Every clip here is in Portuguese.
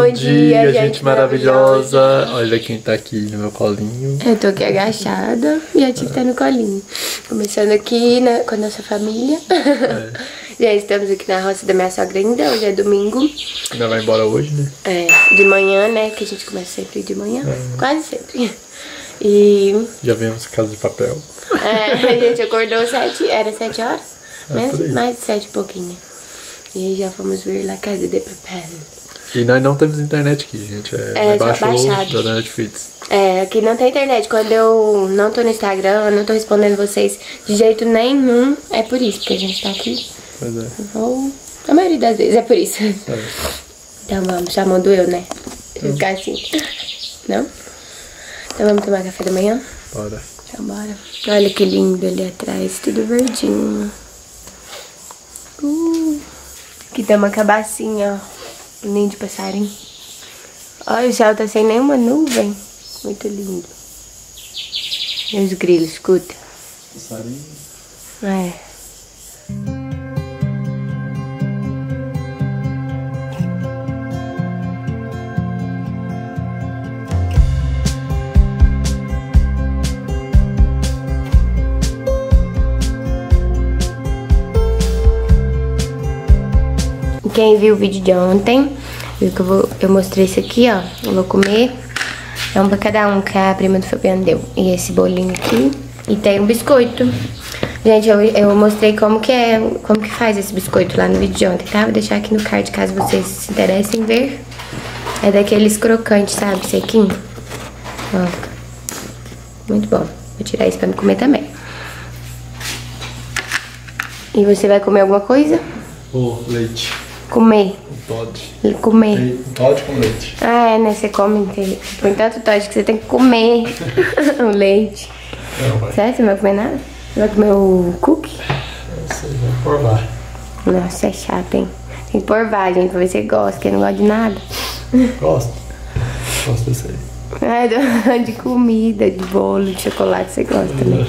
Bom dia, gente maravilhosa. Olha quem tá aqui no meu colinho. Eu tô aqui agachada e a Tia tá no colinho. Começando aqui com a nossa família. Já estamos aqui na roça da minha sogra ainda. Hoje é domingo. Ainda vai embora hoje, né? É, de manhã, né? Que a gente começa sempre de manhã. Quase sempre. E... já vemos Casa de Papel. a gente acordou era 7 horas? Mais de 7 e pouquinho. E aí já fomos ver La Casa de Papel. E nós não temos internet aqui, gente. Baixado da Netflix. Aqui não tem internet. Quando eu não tô no Instagram, eu não tô respondendo vocês de jeito nenhum. É por isso que a gente tá aqui. Pois é. Ou a maioria das vezes é por isso. Então vamos, chamando eu, né? Vou ficar assim. Não? Então vamos tomar café da manhã? Bora. Então bora. Olha que lindo ali atrás, tudo verdinho. Aqui tem uma cabacinha, ó. Um ninho de passarinho. Olha, o céu tá sem nenhuma nuvem. Muito lindo. E os grilos, escuta. Passarinho. É. Quem viu o vídeo de ontem, viu que eu mostrei isso aqui, ó. Eu vou comer. É um pra cada um que a prima do Fabiano deu. E esse bolinho aqui. E tem um biscoito. Gente, eu mostrei como que faz esse biscoito lá no vídeo de ontem, tá? Vou deixar aqui no card caso vocês se interessem em ver. É daqueles crocantes, sabe? Sequinho. Ó. Muito bom. Vou tirar isso pra me comer também. E você vai comer alguma coisa? Leite. Comer. Todd. Comer. Todd com leite. Ah, né? Você come, põe tanto Todd que você tem que comer o leite. Não, vai. Sério? Você não vai comer nada? Você vai comer o cookie? Eu sei, vamos provar. Nossa, é chato, hein? Tem que provar, gente, pra ver se você gosta, que eu não gosto de nada. Gosto. Gosto desse aí. Ah, de comida, de bolo, de chocolate, você gosta, né?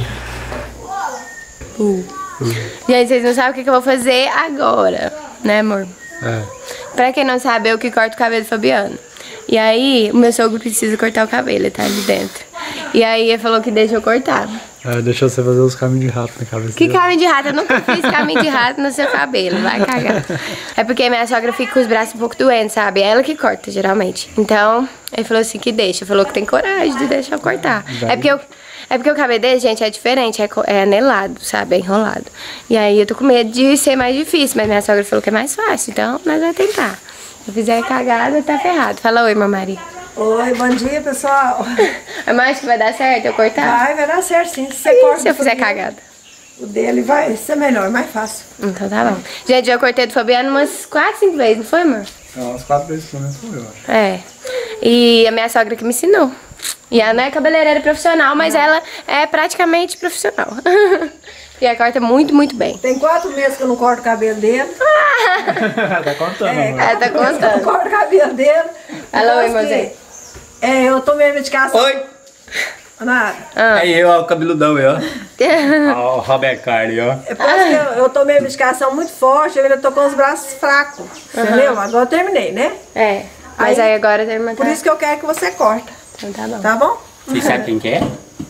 Gente, vocês não sabem o que eu vou fazer agora, né, amor? Pra quem não sabe, eu que corto o cabelo do Fabiano. E aí, o meu sogro precisa cortar o cabelo, ele tá ali dentro. E aí, ele falou que deixa eu cortar. Deixa você fazer os caminhos de rato na cabeça. Que caminho de rato? Eu nunca fiz caminho de rato no seu cabelo, vai cagar. É porque minha sogra fica com os braços um pouco doentes, sabe? É ela que corta, geralmente. Então, ele falou assim que deixa. Falou que tem coragem de deixar eu cortar. É porque o cabelo dele, gente, é diferente, é anelado, sabe? É enrolado. E aí eu tô com medo de ser mais difícil, mas minha sogra falou que é mais fácil, então nós vamos tentar. Se eu fizer cagada, tá ferrado. Fala oi, mamãe. Oi, bom dia, pessoal. Mas acho que vai dar certo eu cortar? Vai dar certo sim. Se eu fizer cagada? O dele vai ser melhor, mais fácil. Então tá bom. Gente, eu cortei do Fabiano umas 4, 5 vezes, não foi, amor? Não, umas 4 vezes pelo menos foi, eu acho. É. E a minha sogra que me ensinou. E ela não é cabeleireira profissional, mas ela é praticamente profissional. E ela corta muito, muito bem. Tem 4 meses que eu não corto o cabelo dele. Tá contando, amor. Ela tá contando. Eu não corto o cabelo dele. Alô, irmãozinho. Eu tomei a medicação. Oi! Nada. Aí eu, ó, o cabeludão aí, ó. Ó, o Roberto Carli, ó. Parece que eu tomei a medicação muito forte, eu ainda tô com os braços fracos. Entendeu? Agora eu terminei, né? É. Mas aí agora tem uma. Por isso que eu quero que você corta. Então tá bom. Tá bom? Você sabe quem que é?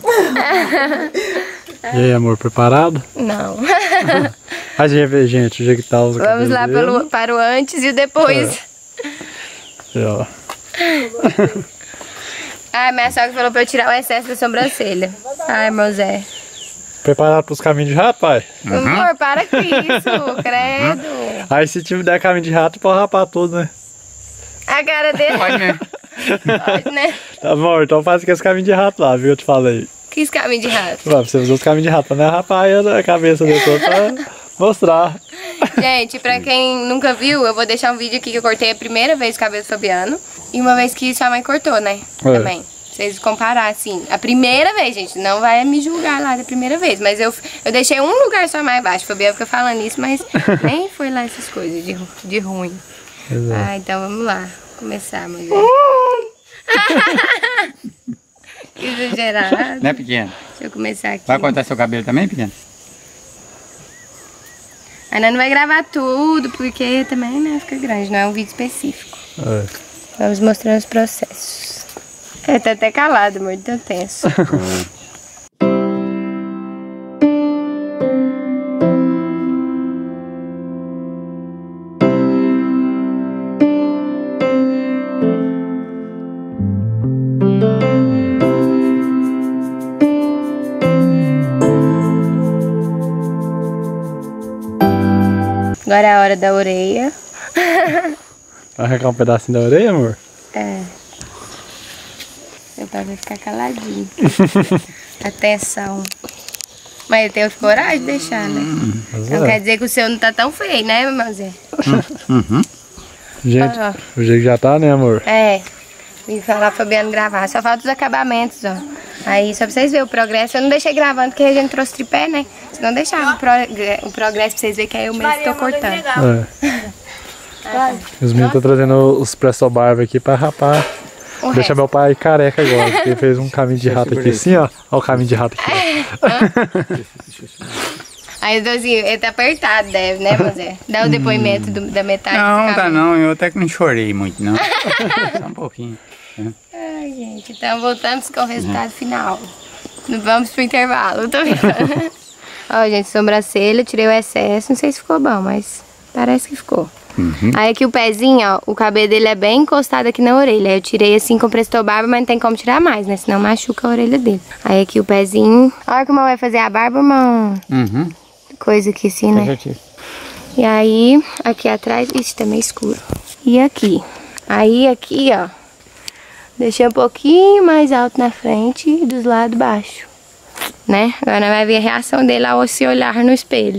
E aí, amor, preparado? Não. A gente vê, gente, o jeito que tá os Vamos lá para o antes e o depois. Ó. Ai, minha sogra falou pra eu tirar o excesso da sobrancelha. Ai, meu Zé. Preparado pros caminhos de rato, pai? Amor, para com isso, credo. Aí se tiver der caminho de rato, pode rapar tudo, né? A cara dele. Pode, né? Pode, né? Tá bom, então faz aqueles caminhos de rato lá, viu? Eu te falei. Que esse caminho de rato? Vai, você usar os caminhos de rato pra não rapar aí a cabeça depois pra mostrar. Gente, pra quem nunca viu, eu vou deixar um vídeo aqui que eu cortei a primeira vez o cabelo do Fabiano. E uma vez que sua mãe cortou, né? Também. Vocês comparar, assim. A primeira vez, gente, não vai me julgar lá da primeira vez. Mas eu deixei um lugar só mais baixo. O Fabiano fica falando isso, mas nem foi lá essas coisas de ruim. Exato. Então vamos lá. Começar, mulher. Que exagerado. Né, pequeno? Deixa eu começar aqui. Vai cortar seu cabelo também, pequeno? Ainda não vai gravar tudo, porque também, né, fica grande, não é um vídeo específico. Vamos mostrando os processos. É, tá até calado, muito tão tenso. Agora é a hora da orelha. Vai arrancar um pedacinho da orelha, amor? É. Meu pai vai ficar caladinho. Atenção. Mas ele tem coragem de deixar, né? Não quer dizer que o seu não tá tão feio, né, meu Zé? Gente, o jeito que já tá, né, amor? É. Vim falar pro Fabiano gravar. Só falta os acabamentos, ó. Aí, só pra vocês verem o progresso. Eu não deixei gravando porque a gente trouxe tripé, né? Se não deixava o progresso pra vocês verem que é eu mesmo que tô cortando. Os meninos estão trazendo os presto barba aqui pra rapar. Deixa meu pai careca agora, porque ele fez um caminho de rato aqui assim, ó. Olha o caminho de rato aqui. Aí, Dozinho, ele tá apertado, deve, né, Zé? Dá o depoimento da metade Não, tá não. Eu até que não chorei muito, não. Só um pouquinho. Ai, gente, então voltamos com o resultado final. Não vamos pro intervalo, tô brincando. Ó, gente, sobrancelha, tirei o excesso. Não sei se ficou bom, mas parece que ficou. Aí aqui o pezinho, ó, o cabelo dele é bem encostado aqui na orelha. Aí eu tirei assim com presto barba, mas não tem como tirar mais, né? Senão machuca a orelha dele. Aí aqui o pezinho. Olha como vai fazer a barba, uma coisa aqui assim, né? E aí, aqui atrás, ixi, tá meio escuro. E aqui. Aí aqui, ó, deixei um pouquinho mais alto na frente e dos lados baixo. Né? Agora vai ver a reação dele ao se olhar no espelho.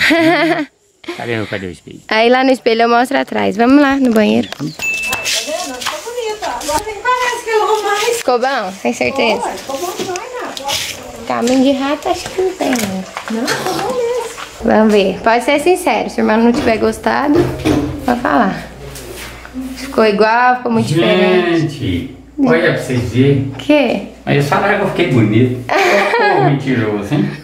Cadê o espelho? Aí lá no espelho eu mostro atrás. Vamos lá no banheiro. Tá vendo? Ficou bonita. Agora nem parece que eu vou mais. Ficou bom? Tem certeza? Ficou bom demais, não. Caminho de rato acho que não tem, né? Não, ficou bom mesmo. Vamos ver. Pode ser sincero. Se o irmão não tiver gostado, pode falar. Ficou igual, ficou muito diferente. Gente, olha pra vocês verem. O quê? Mas eles falaram que eu fiquei bonito. Ô, mentiroso, hein?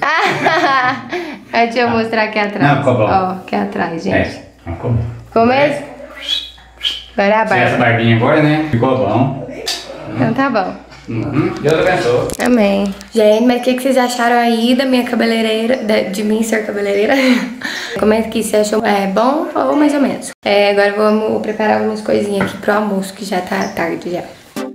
Deixa eu mostrar aqui atrás. Não, ficou bom. Ó, aqui atrás, gente. É, ficou bom. Ficou mesmo? Agora é a Essa barba. barbinha agora, né? Ficou bom. Então tá bom. Deus abençoe. Amém. Gente, mas o que vocês acharam aí da minha cabeleireira, de mim ser cabeleireira? Comenta aqui se achou bom ou mais ou menos. Agora vamos preparar algumas coisinhas aqui pro almoço, que já tá tarde já.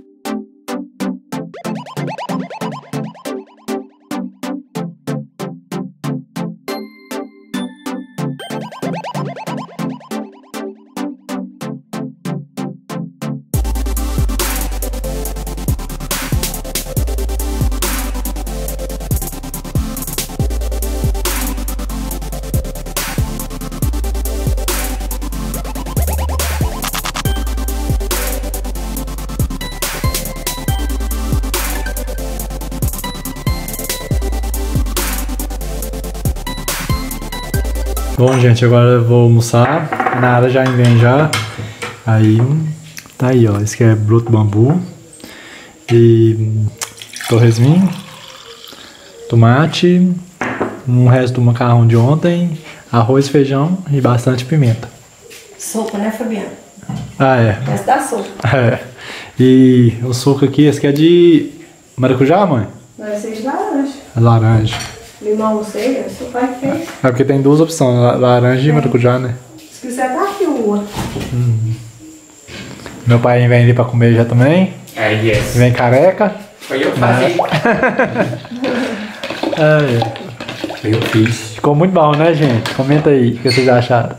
Bom, gente, agora eu vou almoçar. A Nara já vem já. Aí, tá aí, ó. Esse aqui é broto bambu. E torresminho, tomate, um resto do macarrão de ontem, arroz, feijão e bastante pimenta. Sopa, né, Fabiano? Ah, é. Essa da sopa. É. E o suco aqui, esse aqui é de maracujá, mãe? Vai ser de laranja. Laranja. Limão, não sei, seu pai fez. É porque tem duas opções, laranja e maracujá, né? Se quiser, tá aqui uma. Meu pai vem ali pra comer já também. Aí, yes. Vem careca. Foi eu que fazia. Eu fiz. Ficou muito bom, né, gente? Comenta aí o que vocês acharam.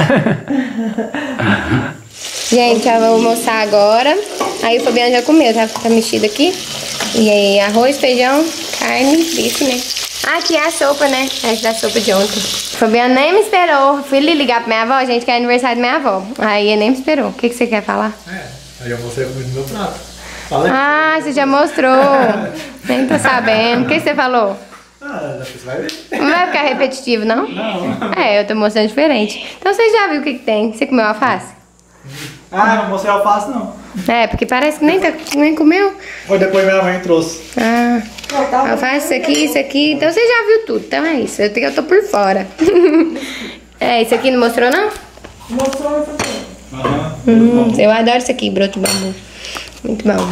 Gente, eu vou almoçar agora. Aí o Fabiano já comeu, tá mexido aqui. E aí, arroz, feijão, carne, bife, né? Ah, aqui é a sopa, né? Essa da sopa de ontem. O Fabiano nem me esperou. Fui ligar pra minha avó, gente, que é aniversário da minha avó. Aí ele nem me esperou. O que você quer falar? Aí eu mostrei muito no meu prato. Fala aí. Ah, você já mostrou. Nem tô sabendo. O que você falou? Você vai ver. Não vai ficar repetitivo, não? Não. Eu tô mostrando diferente. Então você já viu o que tem? Você comeu alface? Ah, não mostrei alface não. Porque parece que nem comeu. Foi depois minha mãe trouxe. Ah, alface, isso aqui. Então você já viu tudo. Então é isso. Eu tô por fora. Isso aqui não mostrou, não? Mostrou, Fabiano. Aham. Eu adoro isso aqui, broto de bambu. Muito bom.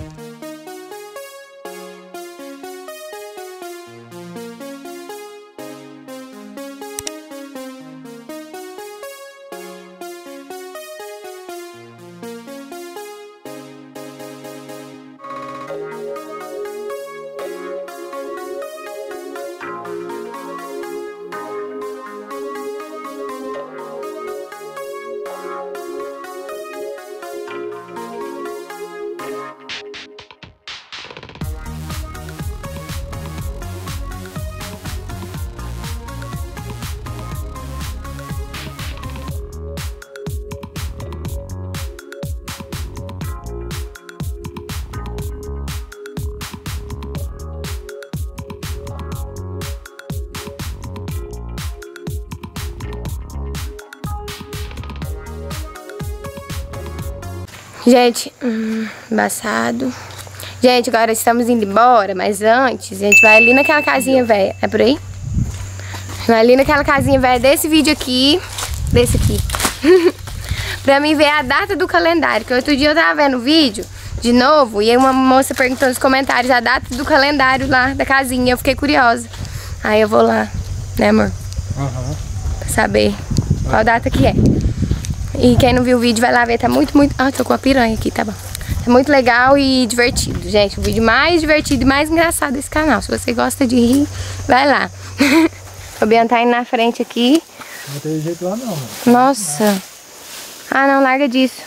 Gente, embaçado. Gente, agora estamos indo embora, mas antes a gente vai ali naquela casinha velha. É por aí? Vai ali naquela casinha velha desse vídeo aqui. Desse aqui. Pra mim ver a data do calendário. Que outro dia eu tava vendo o vídeo de novo e aí uma moça perguntou nos comentários a data do calendário lá da casinha. Eu fiquei curiosa. Aí eu vou lá, né, amor? Pra saber qual data que é. E quem não viu o vídeo vai lá ver, tá muito... Ah, tô com a piranha aqui, tá bom. Tá muito legal e divertido, gente. O vídeo mais divertido e mais engraçado desse canal. Se você gosta de rir, vai lá. O Fabiano tá indo na frente aqui. Não tem jeito lá não, mano. Nossa. Ah, não, larga disso.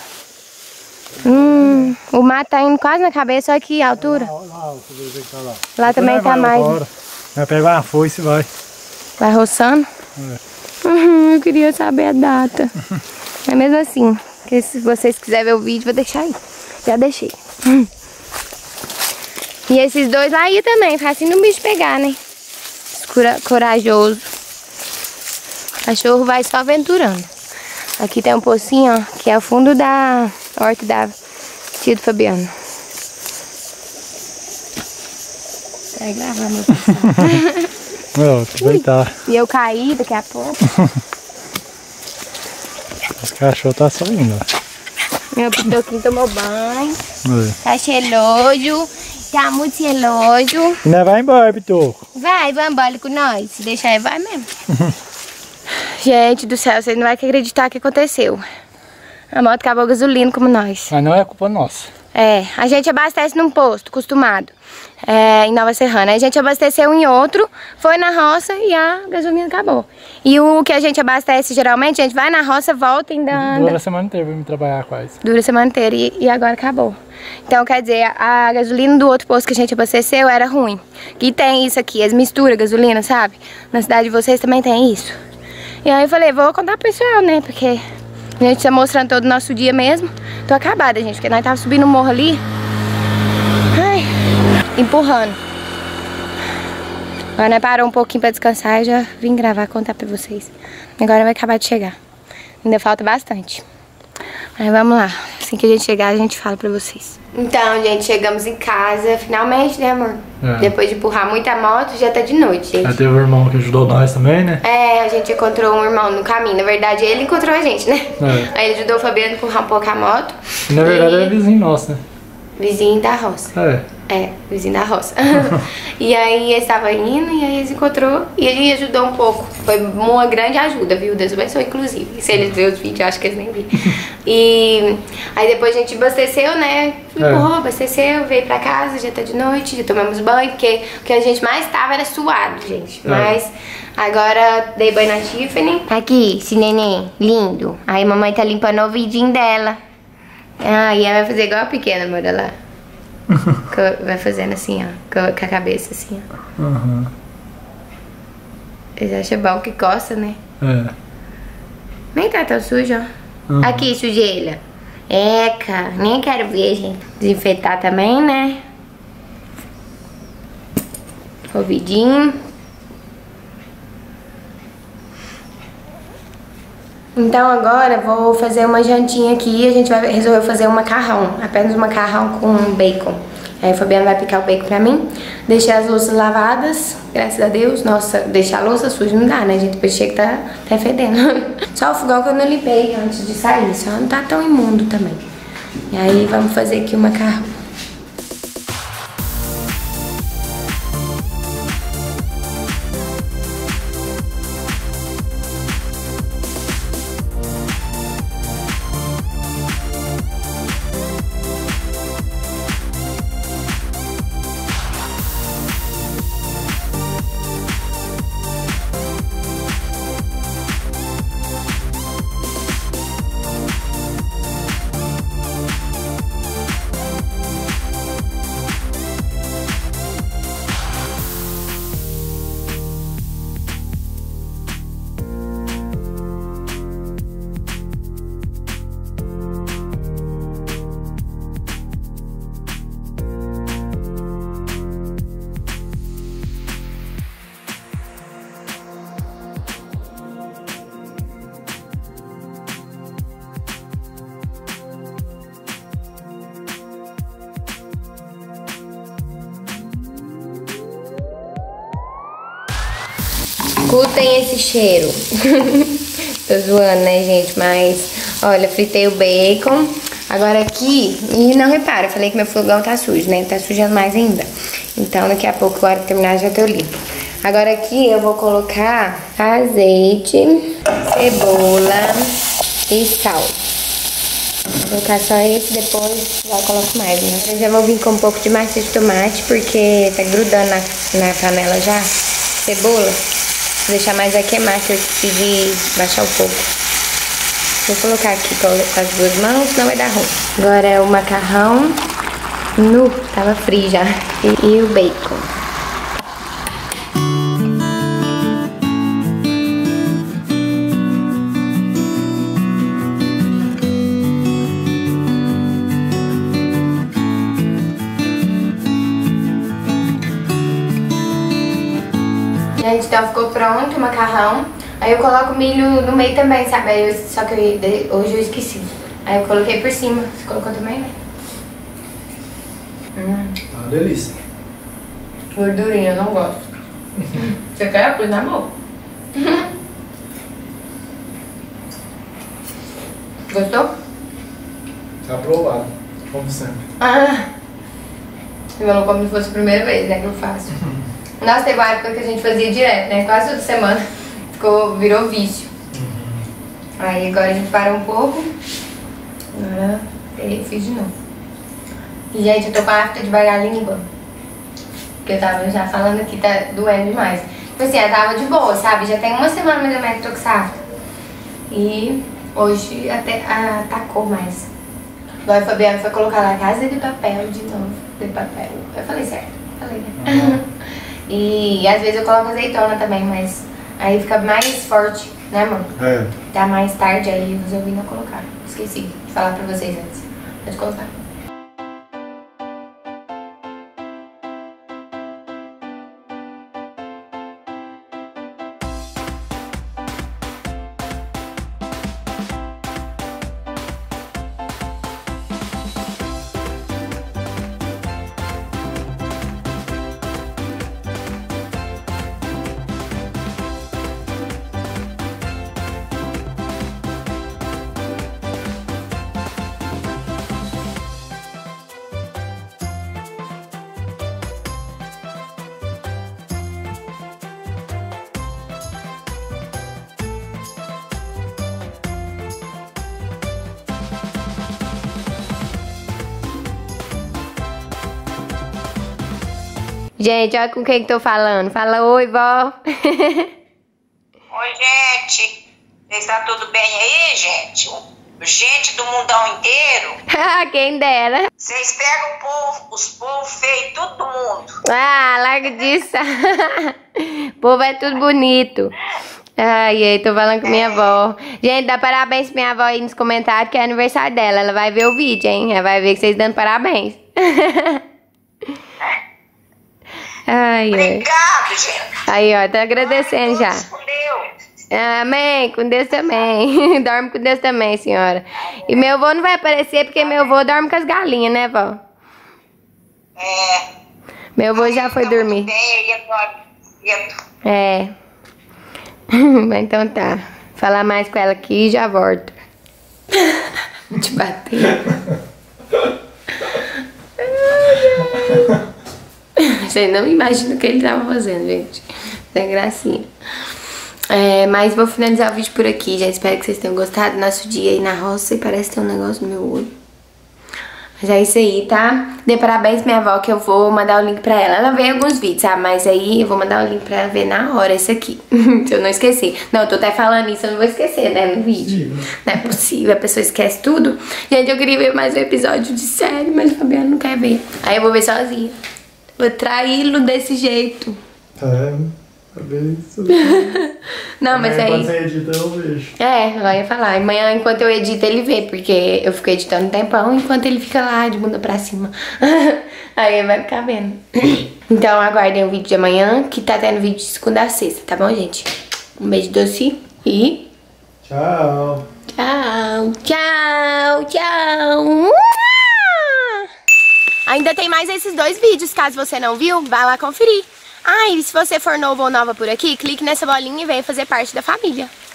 O mato tá indo quase na cabeça, olha que altura. Olha lá, deixa eu ver que tá lá. Lá também tá mais. Vai pegar uma foice e vai. Vai roçando? Eu queria saber a data. É mesmo assim, que se vocês quiserem ver o vídeo, vou deixar aí. Já deixei. E esses dois aí também, facinho no bicho pegar, né? Corajoso. O cachorro vai só aventurando. Aqui tem um pocinho, ó, que é o fundo da horta da tia do Fabiano. Vai gravar, meu pessoal. Não, aproveitar. E eu caí daqui a pouco. Os cachorros tá só indo. Meu pitoquinho tomou banho. Tá cheiroso. Tá muito cheiroso. E nós vai embora, Pitoco. Vai embora com nós. Se deixar, vai mesmo. Gente do céu, vocês não vão acreditar o que aconteceu. A moto acabou gasolina como nós. Mas não é culpa nossa. É, a gente abastece num posto, acostumado, em Nova Serrana. A gente abasteceu em outro, foi na roça e a gasolina acabou. E o que a gente abastece geralmente, a gente vai na roça, volta e ainda... Dura a semana inteira pra me trabalhar quase. Dura a semana inteira e agora acabou. Então, quer dizer, a gasolina do outro posto que a gente abasteceu era ruim. E tem isso aqui, as misturas gasolina, sabe? Na cidade de vocês também tem isso. E aí eu falei, vou contar pro pessoal, né, porque... A gente tá mostrando todo o nosso dia mesmo. Tô acabada, gente, porque nós tava subindo o morro ali. Ai, empurrando. Agora nós parou um pouquinho pra descansar e já vim gravar, contar pra vocês. Agora vai acabar de chegar. Ainda falta bastante. Mas vamos lá. Assim que a gente chegar, a gente fala pra vocês. Então, gente, chegamos em casa. Finalmente, né, amor? É. Depois de empurrar muita moto, já tá de noite, gente. Aí teve um irmão que ajudou nós também, né? É, a gente encontrou um irmão no caminho. Na verdade, ele encontrou a gente, né? É. Aí ele ajudou o Fabiano a empurrar um pouco a moto. E na verdade é vizinho nosso, né? Vizinho da roça. É, vizinho da roça. E aí ele estava indo e aí eles encontrou e ele ajudou um pouco. Foi uma grande ajuda, viu? Deus abençoe, inclusive. Se eles verem os vídeos, acho que eles nem viram. E aí depois a gente abasteceu, né? Empurrou, abasteceu, veio pra casa, já tá de noite, já tomamos banho, porque o que a gente mais tava era suado, gente. Mas agora dei banho na Tiffany. Aqui, esse neném lindo. Aí a mamãe tá limpando o ouvidinho dela. Ah, e ela vai fazer igual a pequena, amor, lá. Vai fazendo assim, ó, com a cabeça assim, ó. Eles acham bom que coça, né? É. Nem tá tão sujo, ó. Aqui, sujeira. Eca, nem quero ver, gente. Desinfetar também, né? Ouvidinho. Então agora vou fazer uma jantinha aqui e a gente vai resolver fazer um macarrão. Apenas um macarrão com bacon. Aí o Fabiano vai picar o bacon pra mim. Deixei as louças lavadas, graças a Deus. Nossa, deixar a louça suja não dá, né, gente? Depois chega que tá fedendo. Só o fogão que eu não limpei antes de sair. Só não tá tão imundo também. E aí vamos fazer aqui o macarrão. Escutem esse cheiro. Tô zoando, né, gente? Mas, olha, fritei o bacon. Agora aqui, e não repara, eu falei que meu fogão tá sujo, né? Tá sujando mais ainda. Então, daqui a pouco, na hora de terminar, já tô limpo. Agora aqui eu vou colocar azeite, cebola e sal. Vou colocar só esse, depois já coloco mais, né? Eu já vou vir com um pouco de massa de tomate, porque tá grudando na panela já. Cebola. Vou deixar mais vai queimar, que eu decidi baixar um pouco. Vou colocar aqui com as duas mãos, senão vai dar ruim. Agora é o macarrão. Tava frio já. E o bacon. Gente, então ficou pronto o macarrão. Aí eu coloco milho no meio também, sabe? Só que hoje eu esqueci. Aí eu coloquei por cima. Você colocou também, né? Uma delícia. Gordurinha, eu não gosto. Você quer? Pois na mão. Gostou? Tá aprovado, como sempre. Eu não como se fosse a primeira vez, né, que eu faço. Nossa, teve uma época que a gente fazia direto, né? Quase toda semana. Virou vício. Aí agora a gente parou um pouco. Agora eu fiz de novo. E, gente, eu tô com a afta de bailar a língua. Porque eu tava já falando que tá doendo demais. Tipo assim, ela tava de boa, sabe? Já tem uma semana mais ou menos que eu tô com essa afta. E hoje até atacou mais. Agora o Fabiano foi colocar lá Casa de Papel de novo. De papel. Eu falei certo. Falei, né? E às vezes eu coloco azeitona também, mas aí fica mais forte, né, amor? É. Tá mais tarde, aí eu resolvi não colocar. Esqueci de falar pra vocês antes. Pode colocar. Gente, olha com quem que tô falando. Fala oi, vó. Oi, gente. Está tudo bem aí, gente? Gente do mundão inteiro. Quem dera. Vocês pegam os povos feios, tudo do mundo. Larga disso. O povo é tudo bonito. Ai, tô falando com minha avó. Gente, dá parabéns pra minha avó aí nos comentários, que é aniversário dela. Ela vai ver o vídeo, hein? Ela vai ver que vocês dando parabéns. Ai, obrigado, gente. Aí, ó, tô agradecendo já. Respondeu. Amém, com Deus também. Dorme com Deus também, senhora. E meu avô não vai aparecer porque meu avô dorme com as galinhas, né, vó? Meu avô já foi dormir. Então tá. Falar mais com ela aqui e já volto. Te bater. Você não imagina o que ele tava fazendo, gente. É gracinha. Mas vou finalizar o vídeo por aqui. Já espero que vocês tenham gostado. Nosso dia aí na roça. E parece ter um negócio no meu olho. Mas é isso aí, tá? Dê parabéns pra minha avó, que eu vou mandar o link pra ela. Ela vê alguns vídeos, sabe? Mas aí eu vou mandar o link pra ela ver na hora esse aqui. Se eu não esquecer. Não, eu tô até falando isso, eu não vou esquecer, né? No vídeo. Não é possível, a pessoa esquece tudo. Gente, eu queria ver mais um episódio de série, mas o Fabiano não quer ver. Aí eu vou ver sozinha. Vou traí-lo desse jeito. Isso. Não, mas aí... Quando você edita, eu vejo. Ela ia falar. Amanhã, enquanto eu edito, ele vê. Porque eu fico editando um tempão, enquanto ele fica lá de bunda pra cima. Aí ele vai ficar vendo. Então, aguardem o vídeo de amanhã, que tá tendo vídeo de segunda a sexta, tá bom, gente? Um beijo doce e... Tchau. Tchau. Tchau. Tchau. Ainda tem mais esses 2 vídeos, caso você não viu, vai lá conferir. E se você for novo ou nova por aqui, clique nessa bolinha e venha fazer parte da família.